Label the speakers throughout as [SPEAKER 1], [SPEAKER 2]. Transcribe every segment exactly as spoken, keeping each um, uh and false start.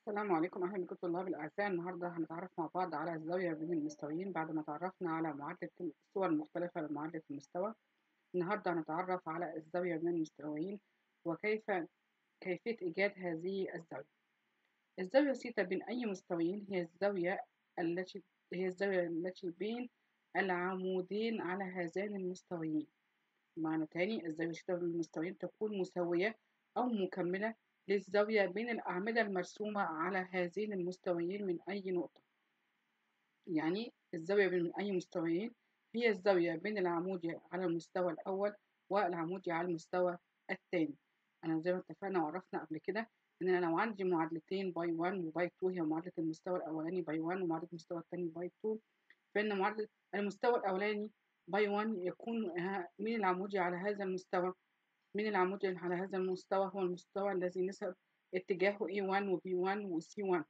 [SPEAKER 1] السلام عليكم، أهلا بكم طلاب الأعزاء. النهاردة هنتعرف مع بعض على الزاوية بين المستويين بعد ما تعرفنا على معادلة الصور المختلفة لمعادلة المستوى. النهاردة هنتعرف على الزاوية بين المستويين وكيف كيفية إيجاد هذه الزاوية. الزاوية سيتا بين أي مستويين هي الزاوية التي هي الزاوية التي بين العمودين على هذين المستويين. معنى تاني، الزاوية سيتا بين المستويين تكون مساوية أو مكملة للزاوية بين الأعمدة المرسومة على هذين المستويين من أي نقطة. يعني الزاوية بين أي مستويين هي الزاوية بين العمودي على المستوى الأول والعمودي على المستوى الثاني. أنا زي ما اتفقنا وعرفنا قبل كده إن أنا لو عندي معادلتين باي واحد وباي اتنين، هي معادلة المستوى الأولاني باي واحد ومعادلة المستوى الثاني باي اتنين، فإن معادلة المستوى الأولاني باي واحد يكون مين العمودي على هذا المستوى؟ مين العمودي على هذا المستوى؟ هو المستوى الذي نسب اتجاهه إيه واحد و بي واحد و سي واحد،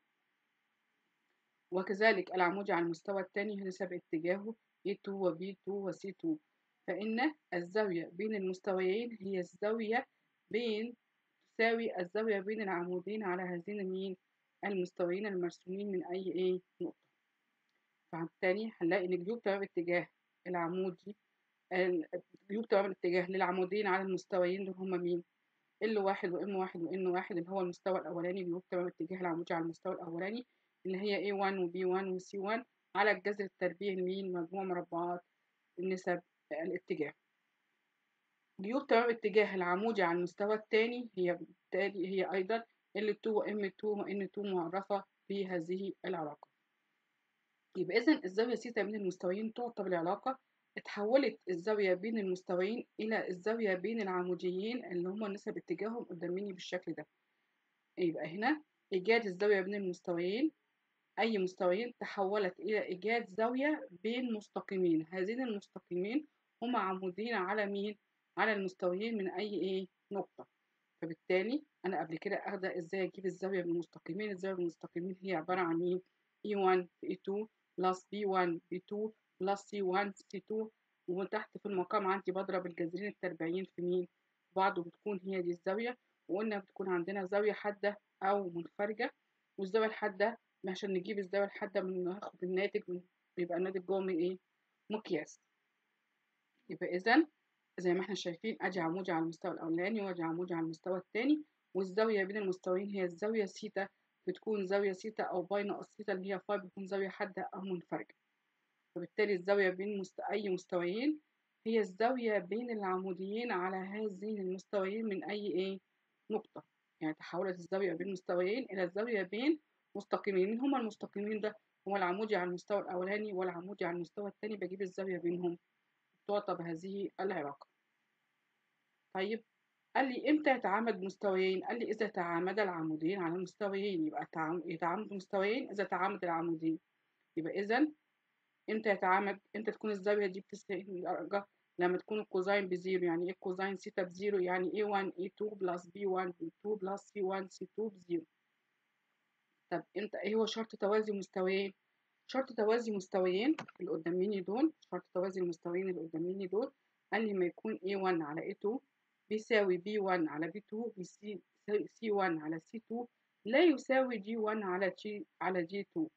[SPEAKER 1] وكذلك العمودي على المستوى الثاني نسب اتجاهه إيه اتنين و بي اتنين و سي اتنين. فإن الزاوية بين المستويين هي الزاوية بين تساوي الزاوية بين العمودين على هذين المين المستويين المرسومين من أي إيه نقطة. فبالتالي هنلاقي إن جيوب تمام اتجاه العمودي جيوب تمام الاتجاه للعمودين على المستويين دول هما مين؟ ال واحد و ام واحد و ان واحد اللي هو المستوى الأولاني، جيوب تمام اتجاه العمودي على المستوى الأولاني اللي هي إيه واحد و بي واحد و سي واحد على الجذر التربيعي لمين؟ مجموع مربعات نسب الاتجاه. جيوب تمام اتجاه العمودي على المستوى الثاني هي بالتالي هي أيضا ال اتنين و ام اتنين و ان اتنين معرفة بهذه العلاقة. يبقى إذا الزاوية سيتا بين المستويين تعطى بالعلاقة اتحولت الزاوية بين المستويين إلى الزاوية بين العموديين اللي هما نسب اتجاههم قدام مني بالشكل ده. يبقى هنا إيجاد الزاوية بين المستويين، أي مستويين تحولت إلى إيجاد زاوية بين مستقيمين، هذين المستقيمين هما عمودين على مين؟ على المستويين من أي إيه؟ نقطة. فبالتالي أنا قبل كده أخدة إزاي أجيب الزاوية بين المستقيمين. الزاوية بين المستقيمين هي عبارة عن مين؟ إيه واحد في إيه اتنين بلس بي واحد بي اتنين بلس سي واحد سي اتنين، وتحت في المقام عندي بضرب الجذرين التربيعيين في مين؟ في بعض، وبتكون هي دي الزاوية. وقلنا بتكون عندنا زاوية حادة أو منفرجة، والزاوية الحادة عشان نجيب الزاوية الحادة بناخد الناتج، بيبقى الناتج جوه من إيه؟ مقياس. يبقى إذا زي ما احنا شايفين ادي عمودي على المستوى الاولاني وادي عمودي على المستوى الثاني، والزاويه بين المستويين هي الزاويه سيتا، بتكون زاويه سيتا او باي ناقص سيتا اللي هي فاي، بتكون زاويه حاده او منفرجه. فبالتالي الزاويه بين مست... اي مستويين هي الزاويه بين العموديين على هذين المستويين من اي ايه نقطه. يعني تحولت الزاويه بين المستويين الى الزاويه بين مستقيمين. مين هما المستقيمين ده؟ هو العمودي على المستوى الاولاني والعمودي على المستوى الثاني، بجيب الزاويه بينهم تعطى بهذه العلاقه. طيب قال لي امتى يتعامد مستويين؟ قال لي اذا تعامد العمودين على المستويين. يبقى يتعامد مستويين اذا تعامد العمودين. يبقى اذا امتى يتعامد؟ امتى تكون الزاويه دي ب تسعين درجه؟ لما تكون الكوزاين بزيرو. يعني ايه كوزاين سيتا بزيرو؟ يعني إيه واحد إيه اتنين بلس بي واحد بي اتنين بلس سي واحد سي اتنين بزيرو. طب امتى ايه هو شرط توازي مستويين؟ شرط توازي مستويين اللي قدام مني دول، شرط توازي المستويين اللي قدام مني دول قال لي ما يكون إيه واحد على إيه اتنين بيساوي بي واحد على بي اتنين بيساوي سي واحد على سي اتنين لا يساوي جي واحد على جي على جي اتنين.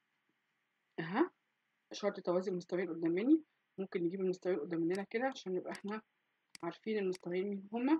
[SPEAKER 1] اها شرط توازي المستويين قدام مني. ممكن نجيب المستويين قدام مننا كده عشان نبقى احنا عارفين المستويين مين هما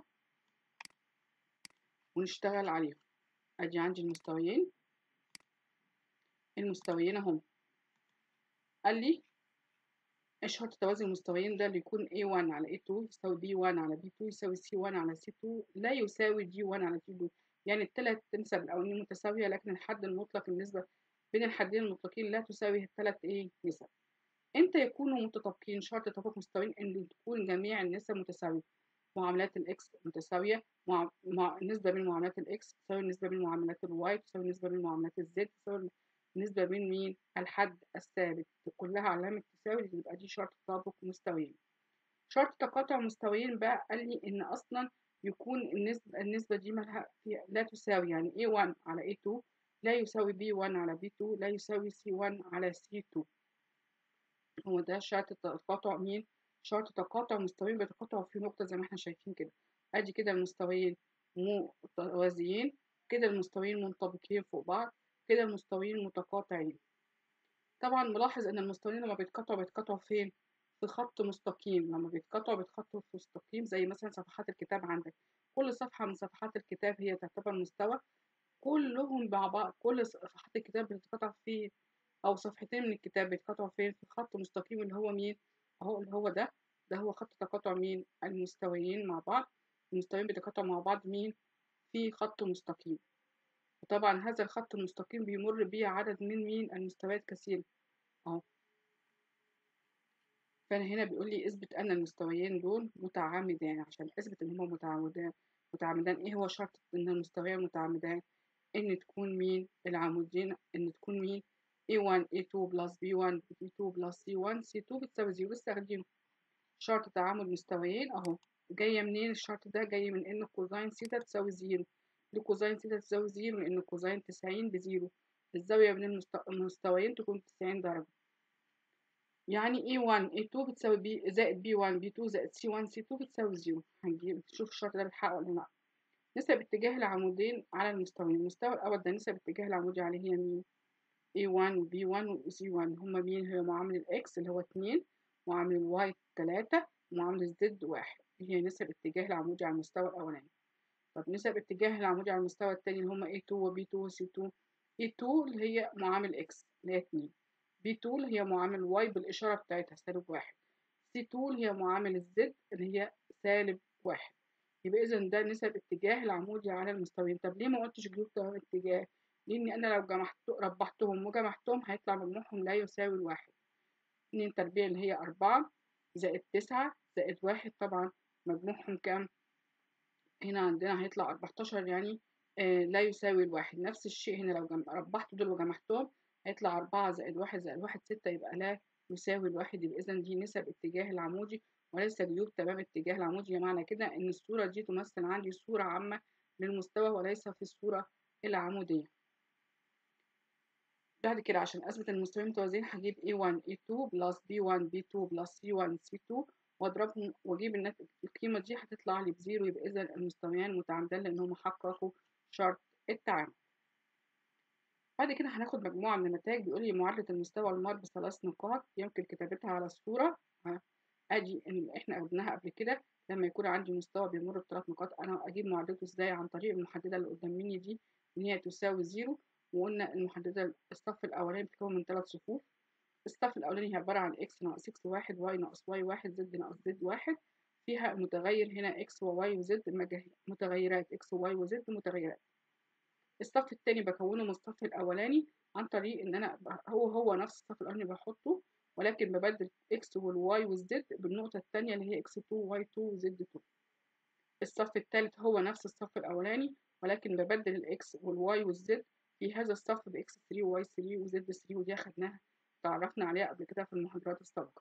[SPEAKER 1] ونشتغل عليهم. ادي عندي المستويين، المستويين اهم. قال لي شرط توازي المستويين ده اللي يكون إيه واحد على إيه اتنين يساوي بي واحد على بي اتنين يساوي سي واحد على سي اتنين لا يساوي جي واحد على جي اتنين. يعني الثلاث نسب الأولانيين متساوية، لكن الحد المطلق النسبة بين الحدين المطلقين لا تساوي الثلاث إيه نسب. إمتى يكونوا متطابقين؟ شرط توافق مستويين إن تكون جميع النسب متساوية. معاملات الإكس متساوية، مع... مع... النسبة بين معاملات الإكس تساوي النسبة بين معاملات الواي، تساوي النسبة بين معاملات الزد، تساوي النسبة بين مين؟ الحد الثابت. كلها علامة تساوي، يبقى دي شرط تطابق مستويين. شرط تقاطع مستويين بقى قال لي إن أصلا يكون النسبة النسبة دي مالها لا تساوي. يعني إيه واحد على إيه اتنين لا يساوي بي واحد على بي اتنين لا يساوي سي واحد على سي اتنين. هو ده شرط تقاطع مين؟ شرط تقاطع مستويين بيتقاطعوا في نقطة زي ما احنا شايفين كده. ادي كده المستويين متوازيين، كده المستويين منطبقين فوق بعض، كده المستويين متقاطعين. طبعا ملاحظ ان المستويين لما بيتقاطعوا بيتقاطعوا فين؟ في خط مستقيم. لما بيتقاطعوا بيتقاطعوا في مستقيم، زي مثلا صفحات الكتاب عندك، كل صفحة من صفحات الكتاب هي تعتبر مستوى، كلهم مع بعض، كل صفحات الكتاب بتتقاطع فين؟ او صفحتين من الكتاب بيتقاطعوا فين؟ في خط مستقيم اللي هو مين؟ اهو اللي هو ده، ده هو خط تقاطع مين؟ المستويين مع بعض. المستويين بيتقاطعوا مع بعض مين؟ في خط مستقيم. وطبعا هذا الخط المستقيم بيمر بيه عدد من مين؟ المستويات كثيرة اهو. فأنا هنا بيقول لي اثبت أن المستويين دول متعامدان. عشان أثبت إن هما متعامدان متعامدان إيه هو شرط إن المستويين متعامدان؟ إن تكون مين العمودين؟ إن تكون مين إيه وان إيه تو بلس بي وان بي تو بلس سي وان سي تو بتساوي زيرو. بستخدم شرط تعامد مستويين أهو. جاية منين الشرط ده؟ جاي من إن كوزين سيتا تساوي زيرو. ليه كوزين سيتا تساوي زيرو؟ لأن كوزين تسعين بزيرو، الزاوية بين المست- المستويين تكون تسعين درجة. يعني إيه وان إيه تو بتساوي بي زائد بي وان بي تو زائد سي وان سي تو بتساوي زيرو. هنجيب نشوف الشرط ده بيتحقق ولا لأ. نسب اتجاه العمودين على المستويين. المستوى الأول ده نسب اتجاه العمودي عليه هي مين؟ إيه وان و بي وان و سي وان هما مين؟ هي معامل الإكس اللي هو اتنين، معامل الواي تلاتة، ومعامل الزد واحد. هي نسب اتجاه العمودي على المستوى الأولاني. طب نسب اتجاه العمودي على المستوى التاني اللي هما إيه تو و بي تو و سي تو. إيه تو اللي هي معامل إكس اللي هي اتنين، بي تو اللي هي معامل واي بالإشارة بتاعتها سالب واحد، سي تو اللي هي معامل الزد اللي هي سالب واحد. يبقى إذا ده نسب اتجاه العمودي على المستويين. طب ليه ما قلتش جروب تمام اتجاه؟ لأن أنا لو جمعت ربحتهم وجمعتهم هيطلع مجموعهم لا يساوي الواحد. اتنين تربيع اللي هي أربعة زائد تسعة زائد واحد، طبعا مجموعهم كام؟ هنا عندنا هيطلع أربعتاشر، يعني آه لا يساوي الواحد. نفس الشيء هنا لو جم... ربحت دول وجمعتهم هيطلع أربعة زائد واحد زائد واحد ستة، يبقى لا يساوي الواحد. يبقى إذا دي نسب اتجاه العمودي وليس جيوب تمام اتجاه العمودي. معنى كده إن الصورة دي تمثل عندي صورة عامة للمستوى وليس في الصورة العمودية. بعد كده عشان أثبت إن المستويين متوازيين هجيب إيه وان إيه تو بلس بي وان بي تو بلس سي وان سي تو واضربهم واجيب الناتج. القيمة دي هتطلع لي بزيرو. يبقى إذا المستويان متعامدان لأنهم حققوا شرط التعامد. بعد كده هناخد مجموعة من النتائج. بيقول لي معادلة المستوى المار بثلاث نقاط يمكن كتابتها على الصورة. ادي ان احنا قلناها قبل كده، لما يكون عندي مستوى بيمر بثلاث نقاط انا اجيب معادلته ازاي؟ عن طريق المحددة اللي قدام مني دي ان هي تساوي زيرو. وقلنا المحددة الصف الاولاني بتتكون من ثلاث صفوف. الصف الاولاني هي عبارة عن اكس ناقص اكس واحد، واي ناقص واي واحد، زد ناقص زد واحد. فيها متغير هنا اكس وواي وزد، متغيرات اكس وواي وزد متغيرات. الصف التاني بكونه من الصف الأولاني عن طريق إن أنا هو هو نفس الصف الأولاني بحطه، ولكن ببدل إكس والواي والزد بالنقطة التانية اللي هي إكس تو واي تو وزد تو. الصف التالت هو نفس الصف الأولاني ولكن ببدل الإكس والواي والزد في هذا الصف بإكس ثري وواي ثري وزد ثري، ودي أخدناها تعرفنا عليها قبل كده في المحاضرات السابقة.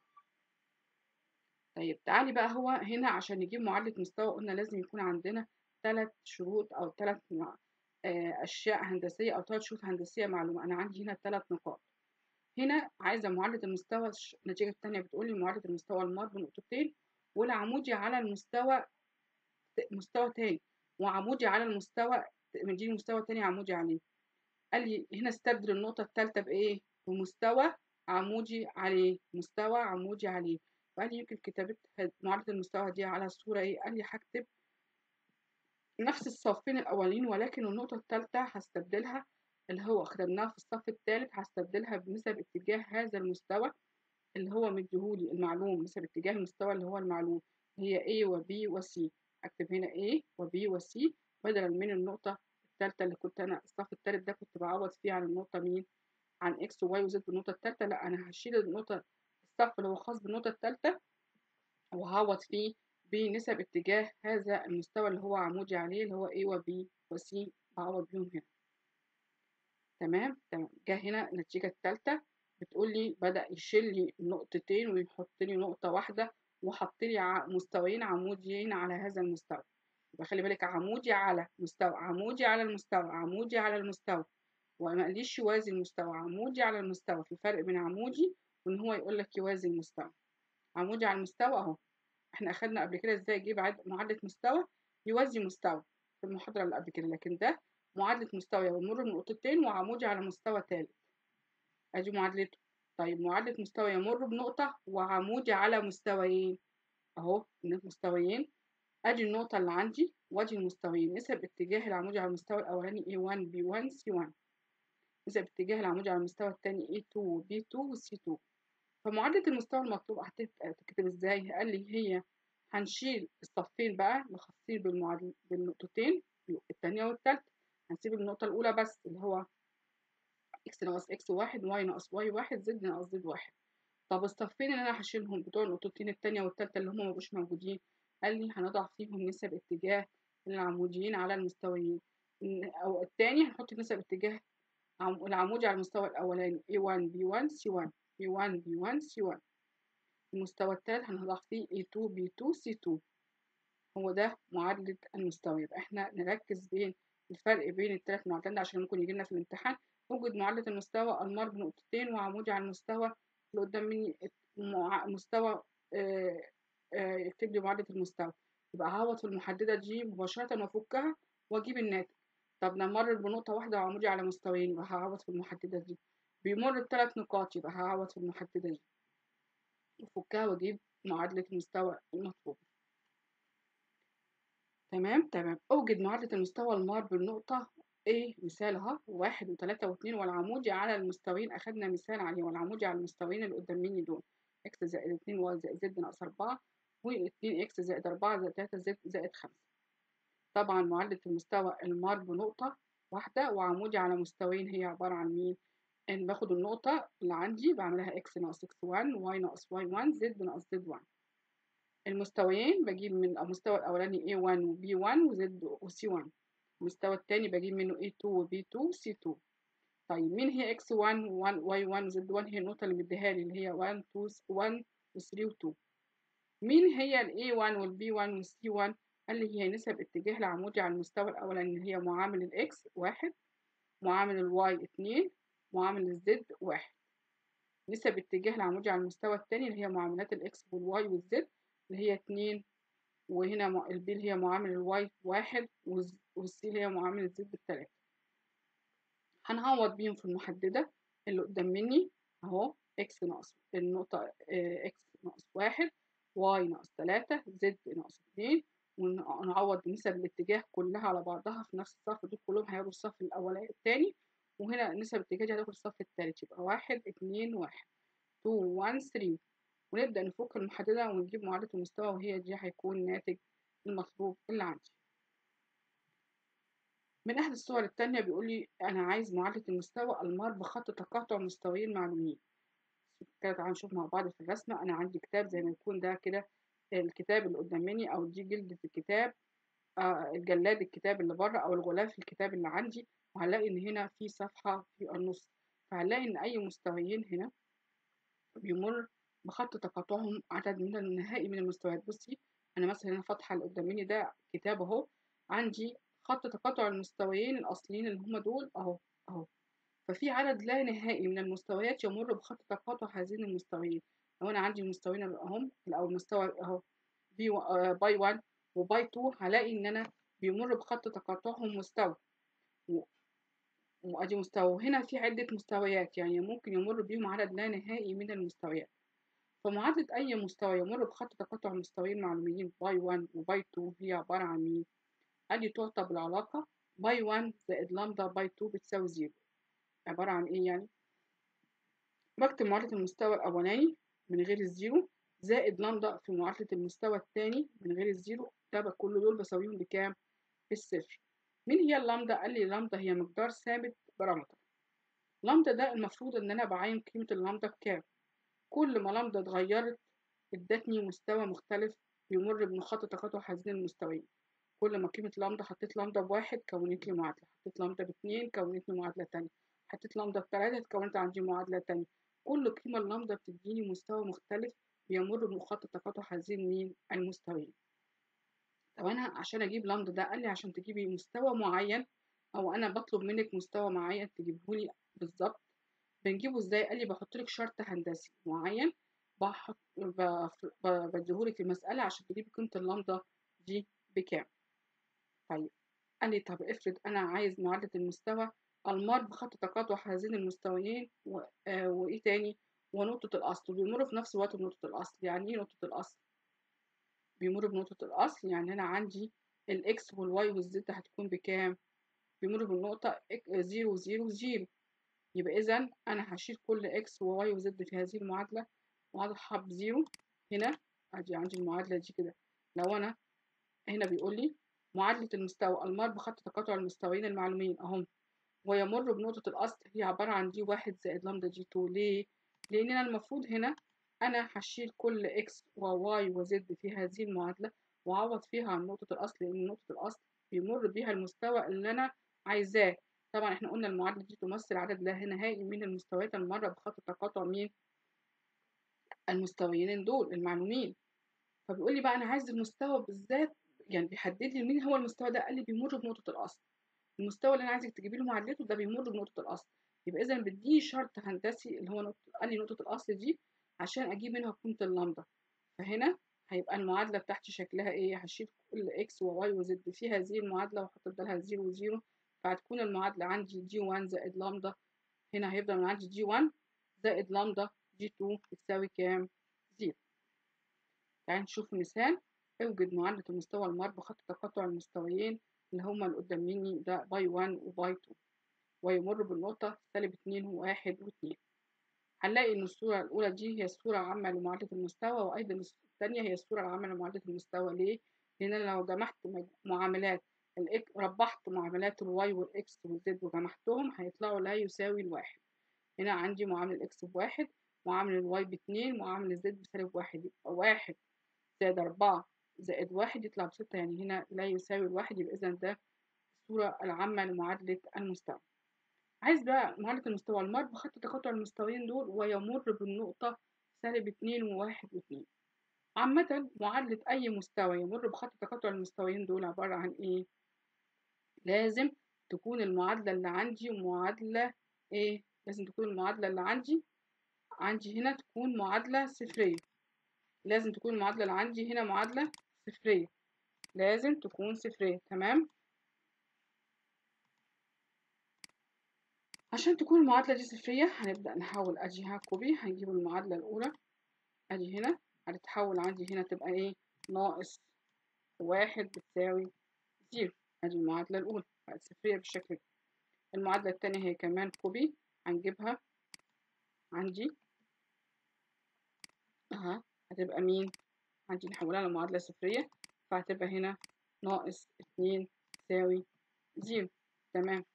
[SPEAKER 1] طيب تعالي بقى، هو هنا عشان نجيب معادلة مستوى قلنا لازم يكون عندنا ثلاث شروط أو ثلاث أشياء هندسية أو ثلاث شروط هندسية معلومة. أنا عندي هنا ثلاث نقاط. هنا عايزة معادلة المستوى. النتيجة التانية بتقول لي معادلة المستوى المار بنقطتين والعمودي على المستوى مستوى تاني، وعمودي على المستوى مديني مستوى تاني عمودي عليه. قال لي هنا استبدل النقطة الثالثة بإيه؟ بمستوى عمودي عليه، مستوى عمودي عليه. وقال لي يمكن كتابة معادلة المستوى دي على الصورة إيه؟ قال لي هكتب نفس الصفين الأولين ولكن النقطة الثالثة هستبدلها اللي هو خدناها في الصف الثالث هستبدلها بنسب اتجاه هذا المستوى اللي هو مديهولي المعلوم. نسب اتجاه المستوى اللي هو المعلوم هي A و B و C. أكتب هنا A و B و C بدلا من النقطة الثالثة اللي كنت أنا الصف الثالث ده كنت بعوض فيه عن النقطة مين؟ عن X و Y و Z بالنقطة الثالثة. لا، أنا هشيل النقطة الصف اللي هو خاص بالنقطة الثالثة وهعوض فيه بنسب اتجاه هذا المستوى اللي هو عمودي عليه اللي هو A و B و C، بعوض بيهم هنا. تمام تمام. جه هنا النتيجة الثالثة بتقول لي بدأ يشيل لي نقطتين ويحط لي نقطة واحدة وحط لي مستويين عموديين على هذا المستوى. يبقى خلي بالك عمودي على مستوى، عمودي على المستوى، عمودي على المستوى، وما قاليش يوازي المستوى، عمودي على المستوى. في فرق بين عمودي وان هو يقول لك يوازي المستوى. عمودي على المستوى اهو. احنا اخدنا قبل كده ازاي اجيب معادلة مستوى يوازي مستوى في المحاضرة اللي قبل كده، لكن ده معادلة مستوى يمر بنقطتين وعمودي على مستوى تالت، ادي معادلته. طيب معادلة مستوى يمر بنقطة وعمودي على مستويين، اهو مستويين، ادي النقطة اللي عندي وادي المستويين. نسب اتجاه العمودي على المستوى الاولاني إيه واحد بي واحد سي واحد، نسب اتجاه العمودي على المستوى الثاني إيه اتنين وبي اتنين وسي اتنين. فمعادلة المستوى المطلوب هتتكتب ازاي؟ قال لي هي هنشيل الصفين بقى الخاصين بالمعادلة بالنقطتين الثانية والثالثة، هنسيب النقطة الأولى بس اللي هو إكس ناقص إكس واحد واي ناقص واي واحد زد ناقص زد واحد. طب الصفين اللي أنا هشيلهم بتوع النقطتين التانية والتالتة اللي هما مبقوش موجودين، قال لي هنضع فيهم نسب اتجاه العموديين على المستويين. أو التاني هنحط نسب اتجاه العمودي على المستوى الأولاني إيه واحد بي واحد سي واحد، إيه واحد بي واحد سي واحد. المستوى التالت هنضع فيه إيه اتنين بي اتنين سي اتنين. هو ده معادلة المستوى. يبقى احنا نركز بين الفرق بين الثلاث معادلات عشان ممكن يجي لنا في الامتحان. اوجد معادلة المستوى المار بنقطتين وعمودي على المستوى اللي قدام مني مستوى آه آه اكتب لي معادلة المستوى. يبقى هعوض في المحددة دي مباشرة وافكها واجيب الناتج. طب نمرر بنقطة واحدة وعمودي على مستويين، يبقى هعوض في المحددة دي. بيمر بثلاث نقاط، يبقى هعوض في المحددة دي وافكها واجيب معادلة المستوى المطلوبة. تمام تمام. أوجد معادلة المستوى المار بالنقطة A. مثال اهو واحد وتلاتة واتنين والعمودي على المستويين، أخدنا مثال عليه، والعمودي على المستويين اللي قدام مني دول إكس زائد اتنين واي زائد زد ناقص أربعة واتنين إكس زائد أربعة زائد تلاتة زد زائد خمسة. طبعا معادلة المستوى المار بنقطة واحدة وعمودي على مستويين هي عبارة عن مين؟ إن باخد النقطة اللي عندي بعملها إكس ناقص إكس واحد واي ناقص واي واحد زد ناقص زد واحد. المستويين بجيب من المستوى الأولاني إيه واحد و بي واحد وزد و سي واحد، المستوى الثاني بجيب منه إيه اتنين و بي اتنين و سي اتنين. طيب مين هي إكس واحد و واي واحد و زد واحد؟ هي النقطة اللي مديها لي اللي هي واحد اتنين واحد و تلاتة و اتنين. مين هي ال إيه واحد وال بي واحد وال سي واحد؟ قال لي هي نسب اتجاه العمودي على المستوى الأولاني اللي هي معامل الإكس واحد، معامل الواي اتنين، معامل الزد واحد. نسب اتجاه العمودي على المستوى الثاني اللي هي معاملات الإكس والواي والزد اللي هي اتنين، وهنا البي اللي هي معامل الواي واحد والسي اللي هي معامل الزد بتلاتة. هنعوض بيهم في المحددة اللي قدام مني اهو اكس ناقص النقطة اكس ناقص واحد واي ناقص تلاتة زد ناقص اتنين، ونعوض بنسب الاتجاه كلها على بعضها في نفس الصف. دول كلهم هياخدوا الصف الأولاني التاني، وهنا نسب الاتجاه دي هتاخد الصف التالت. يبقى واحد اتنين واحد اتنين واحد تلاتة. ونبدأ نفك المحددة ونجيب معادلة المستوى، وهي دي هيكون ناتج المطلوب اللي عندي. من أحد الصور التانية بيقول لي أنا عايز معادلة المستوى المار بخط تقاطع مستويين معلومين. كده تعالوا نشوف مع بعض في الرسمة. أنا عندي كتاب زي ما يكون ده كده الكتاب اللي قدام مني، أو دي جلدة الكتاب، آه الجلاد الكتاب اللي بره، أو الغلاف الكتاب اللي عندي. وهنلاقي إن هنا في صفحة في النص، فهنلاقي إن أي مستويين هنا بيمر بخط تقاطعهم عدد من النهائي من المستويات. بصي أنا مثلا هنا فاتحة اللي قدام مني ده كتاب أهو، عندي خط تقاطع المستويين الأصليين اللي هما دول أهو أهو. ففي عدد لا نهائي من المستويات يمر بخط تقاطع هذين المستويين. لو أنا عندي المستويين أهم أو المستوى أهو بي باي واحد وباي اتنين، هلاقي إن أنا بيمر بخط تقاطعهم مستوى وأدي مستوى. هنا في عدة مستويات، يعني ممكن يمر بيهم عدد لا نهائي من المستويات. فمعادلة أي مستوى يمر بخط تقاطع مستويين معلوميين باي واحد وباي اتنين هي عبارة عن مين؟ أدي تعطى بالعلاقة باي واحد زائد لامدا باي اتنين بتساوي زيرو. عبارة عن إيه يعني؟ بكتب معادلة المستوى الأولاني من غير الزيرو زائد لامدا في معادلة المستوى الثاني من غير الزيرو، ده كل دول بساويهم بكام؟ بالصفر. مين هي اللامدا؟ قال لي اللامدا هي مقدار ثابت بارامتر. لامدا ده المفروض إن أنا بعين قيمة اللامدا بكام؟ كل ما لامدا اتغيرت ادتني مستوى مختلف بيمر بخط تقاطع هذين المستويين. كل ما قيمة لامدا حطيت لامدا بواحد كونت لي معادلة، حطيت لامدا باتنين كونت لي معادلة تانية، حطيت لامدا بتلاتة اتكونت عندي معادلة تانية. كل قيمة اللامدا بتديني مستوى مختلف بيمر بخط تقاطع هذين مين؟ المستويين. طب أنا عشان أجيب لامدا ده قال لي عشان تجيبي مستوى معين، أو أنا بطلب منك مستوى معين تجيبهولي بالظبط. بنجيبه ازاي؟ قال لي بحط لك شرط هندسي معين بحط بديهولك في المسألة عشان تجيبي قيمة اللامدا دي بكام. طيب قال لي طب افرض أنا عايز معادلة المستوى المار بخط تقاطع هذين المستويين و... آه وإيه تاني ونقطة الأصل، وبيمروا في نفس الوقت بنقطة الأصل. يعني إيه نقطة الأصل؟ بيمروا بنقطة الأصل يعني أنا عندي الإكس والواي والزد هتكون بكام؟ بيمروا بالنقطة زيرو زيرو زيرو. يبقى إذا أنا هشيل كل إكس وواي وزد في هذه المعادلة وأضعها بزيرو هنا. أدي عندي المعادلة دي كده. لو أنا هنا بيقول لي معادلة المستوى المار بخط تقاطع المستويين المعلومين أهم ويمر بنقطة الأصل هي عبارة عن دي واحد زائد لامدا دي اتنين. ليه؟ لأن أنا المفروض هنا أنا هشيل كل إكس وواي وزد في هذه المعادلة وأعوض فيها عن نقطة الأصل، لأن نقطة الأصل بيمر بيها المستوى اللي أنا عايزاه. طبعا احنا قلنا المعادلة دي تمثل عدد لا نهائي من المستويات المرة بخط تقاطع مين؟ المستويين دول المعلومين. فبيقول لي بقى أنا عايز المستوى بالذات، يعني بيحدد لي مين هو المستوى ده. قال لي بيمر بنقطة الأصل. المستوى اللي انا عايزك تجيبي له معادلته ده بيمر بنقطه الاصل. يبقى اذا بديه شرط هندسي اللي هو نقطة، قال لي نقطه الاصل دي عشان اجيب منها قيمه اللامدا. فهنا هيبقى المعادله بتاعتي شكلها ايه؟ هشيل كل اكس وواي وزد في هذه المعادله واحط بدالها زيرو وزيرو، فهتكون المعادله عندي دي واحد زائد لامدا. هنا هيفضل من عندي دي واحد زائد لامدا دي اتنين بتساوي كام؟ زيرو. تعالى نشوف مثال. اوجد معادله المستوى المار بخط تقاطع المستويين اللي هما اللي قدام مني ده باي واحد وباي اتنين ويمر بالنقطة سالب اتنين وواحد واتنين. هنلاقي إن الصورة الأولى دي هي الصورة العامة لمعادلة المستوى، وأيضا الثانية هي الصورة العامة لمعادلة المستوى. ليه؟ لأن أنا لو جمعت معاملات الإك ربحت معاملات الواي والإكس والزد وجمعتهم هيطلعوا لا يساوي الواحد. هنا عندي معامل الإكس بواحد، معامل الواي باتنين، معامل الزد بسالب واحد. يبقى واحد زائد أربعة زائد واحد يطلع بستة، يعني هنا لا يساوي الواحد. يبقى إذا ده الصورة العامة لمعادلة المستوى. عايز بقى معادلة المستوى المار بخط تقاطع المستويين دول ويمر بالنقطة سالب اتنين وواحد واتنين. عامة معادلة أي مستوى يمر بخط تقاطع المستويين دول عبارة عن إيه؟ لازم تكون المعادلة اللي عندي معادلة إيه؟ لازم تكون المعادلة اللي عندي عندي هنا تكون معادلة صفرية. لازم تكون المعادلة اللي عندي هنا معادلة صفرية. لازم تكون صفرية. تمام؟ عشان تكون المعادلة دي صفرية هنبدأ نحاول أجيها كوبي. هنجيب المعادلة الأولى أدي هنا هتتحول عندي هنا تبقى إيه؟ ناقص واحد بتساوي زيرو. أدي المعادلة الأولى بقت صفرية بالشكل ده. المعادلة التانية هي كمان كوبي هنجيبها عندي أها هتبقى مين؟ عندي نحولها لمعادلة صفرية فهتبقى هنا ناقص اتنين تساوي زيرو. تمام.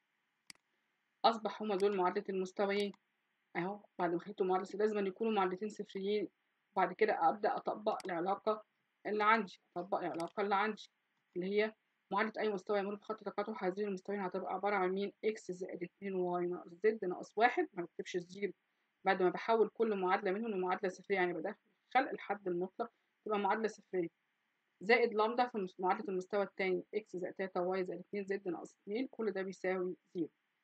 [SPEAKER 1] أصبح هما دول معادلة المستويين أهو. بعد ما خدتوا معادلة لازم يكونوا معادلتين صفريين. وبعد كده أبدأ أطبق العلاقة اللي عندي أطبق العلاقة اللي عندي اللي هي معادلة أي مستوى يمر بخط تقاطع هذين المستويين هتبقى عبارة عن مين؟ إكس زائد اتنين واي ناقص زد ناقص واحد. ما بكتبش الزيرو بعد ما بحول كل معادلة منهم لمعادلة صفرية، يعني بدخل خلق الحد المطلق تبقى معادلة صفرية زائد لامدا في معادلة المستوى التاني إكس زائد تلاتة واي زائد اتنين زد ناقص اتنين كل ده بيساوي زيرو.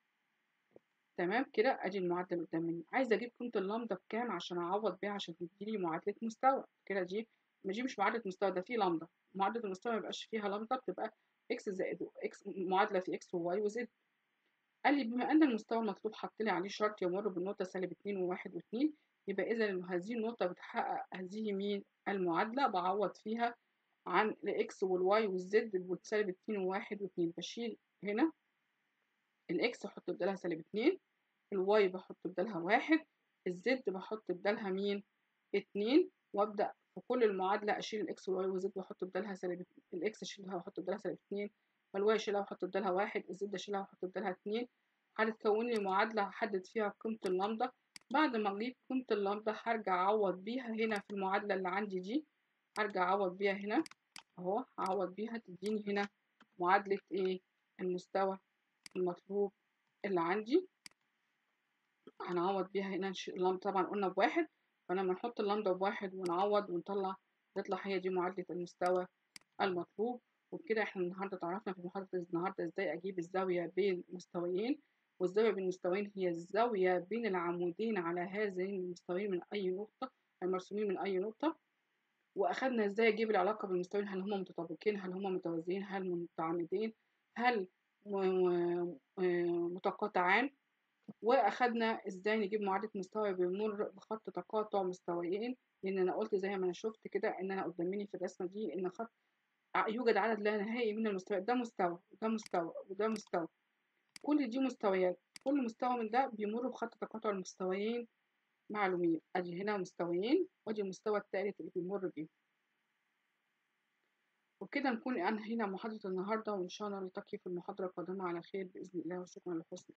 [SPEAKER 1] تمام كده. ادي المعادله اللي قدام مني. عايزه اجيب قيمه اللامدا بكام عشان اعوض بيها عشان تديلي معادله مستوى. كده دي ما دي مش معادله مستوى، ده فيه لامدا. معادله المستوى ما يبقاش فيها لامدا، بتبقى اكس زائد اكس معادله في اكس وواي وزد. قال لي بما ان المستوى المطلوب حط لي عليه شرط يمر بالنقطه سالب اتنين وواحد واتنين، يبقى اذا هذه النقطه بتحقق هذه مين؟ المعادله. بعوض فيها عن الاكس والواي والزد بسالب اتنين وواحد واتنين. بشيل هنا الاكس احط بدالها سالب اتنين، الواي بحط بدالها واحد، الزد بحط بدالها مين؟ اتنين. وابدأ في كل المعادلة اشيل الاكس والواي والزد واحط بدالها سالب اتنين. الاكس اشيلها واحط بدالها سالب اتنين، والواي اشيلها واحط بدالها واحد، الزد اشيلها واحط بدالها اتنين. هتتكون لي معادلة هحدد فيها قيمة اللامدا. بعد ما اجيب قيمة اللامدا هرجع اعوض بيها هنا في المعادلة اللي عندي دي. هرجع اعوض بيها هنا اهو. هعوض بيها تديني هنا معادلة ايه؟ المستوى المطلوب اللي عندي. هنعوض بيها هنا اللامدا طبعا قلنا بواحد، فلما نحط اللامدا بواحد ونعوض ونطلع تطلع هي دي معادلة المستوى المطلوب. وبكده احنا النهارده اتعرفنا في محاضرة النهارده ازاي اجيب الزاوية بين مستويين. والزاوية بين المستويين هي الزاوية بين العمودين على هذين المستويين من اي نقطة المرسومين من اي نقطة. واخدنا ازاي اجيب العلاقة بين المستويين، هل هما متطابقين، هل هما متوازيين، هل متعامدين، هل متقاطعان، واخدنا ازاي نجيب معادلة مستوى بيمر بخط تقاطع مستويين، لان انا قلت زي ما انا شفت كده ان انا قدام مني في الرسمة دي ان خط يوجد عدد لا نهائي من المستويات، ده مستوى وده مستوى وده مستوى، كل دي مستويات، كل مستوى من ده بيمر بخط تقاطع المستويين معلومين. ادي هنا مستويين وادي المستوى الثالث اللي بيمر بيه. وبكده نكون انهينا محاضرة النهاردة، وان شاء الله نلتقي في المحاضرة القادمة على خير بإذن الله، وشكرا لحسن